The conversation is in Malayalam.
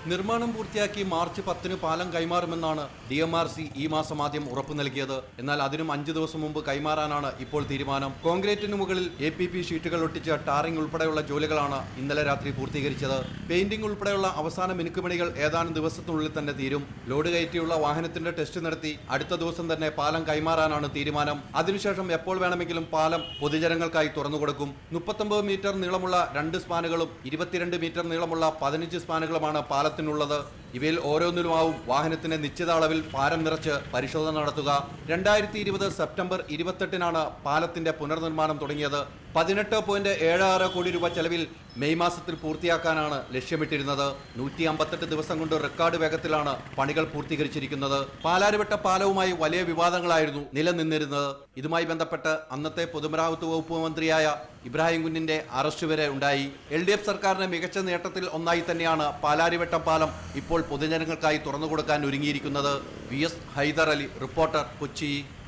നിർമ്മാണം പൂർത്തിയാക്കി മാർച്ച് 10-ന് പാലം കൈമാറുമെന്നാണ് DMRC ഈ മാസം ആദ്യം ഉറപ്പു നൽകിയത്. എന്നാൽ അതിനും 5 ദിവസം മുമ്പ് കൈമാറാനാണ് ഇപ്പോൾ തീരുമാനം. കോൺക്രീറ്റിന് മുകളിൽ APP ഷീറ്റുകൾ ഒട്ടിച്ച് ടാറിംഗ് ഉൾപ്പെടെയുള്ള ജോലികളാണ് ഇന്നലെ രാത്രി പൂർത്തീകരിച്ചത്. പെയിന്റിംഗ് ഉൾപ്പെടെയുള്ള അവസാന മിനുക്കുപണികൾ ഏതാനും ദിവസത്തിനുള്ളിൽ തന്നെ തീരും. ലോഡ് കയറ്റിയുള്ള വാഹനത്തിന്റെ ടെസ്റ്റ് നടത്തി അടുത്ത ദിവസം തന്നെ പാലം കൈമാറാനാണ് തീരുമാനം. അതിനുശേഷം എപ്പോൾ വേണമെങ്കിലും പാലം പൊതുജനങ്ങൾക്കായി തുറന്നുകൊടുക്കും. 39 മീറ്റർ നീളമുള്ള 2 സ്പാനുകളും 22 മീറ്റർ നീളമുള്ള 15 സ്പാനുകളുമാണ് പാലത്തിനുള്ളത്. ഇവയിൽ ഓരോന്നിലുമാവും വാഹനത്തിന് നിശ്ചിത അളവിൽ ഭാരം നിറച്ച് പരിശോധന നടത്തുക. 2020 സെപ്റ്റംബർ 28-നാണ് പാലത്തിന്റെ പുനർനിർമ്മാണം തുടങ്ങിയത്. 18.76 കോടി രൂപ ചെലവിൽ മെയ് മാസത്തിൽ പൂർത്തിയാക്കാനാണ് ലക്ഷ്യമിട്ടിരുന്നത്. 158 ദിവസം കൊണ്ട് റെക്കോർഡ് വേഗത്തിലാണ് പണികൾ പൂർത്തീകരിച്ചിരിക്കുന്നത്. പാലാരിവട്ട പാലവുമായി വലിയ വിവാദങ്ങളായിരുന്നു നിലനിന്നിരുന്നത്. ഇതുമായി ബന്ധപ്പെട്ട് അന്നത്തെ പൊതുമരാമത്ത് വകുപ്പ് മന്ത്രിയായ ഇബ്രാഹിം കുഞ്ഞിന്റെ അറസ്റ്റ് വരെ ഉണ്ടായി. LDF സർക്കാരിന്റെ മികച്ച നേട്ടത്തിൽ ഒന്നായി തന്നെയാണ് പാലാരിവട്ടം പാലം ഇപ്പോൾ പൊതുജനങ്ങൾക്കായി തുറന്നുകൊടുക്കാൻ ഒരുങ്ങിയിരിക്കുന്നത്. VS Haider Ali, reporter, Kochi.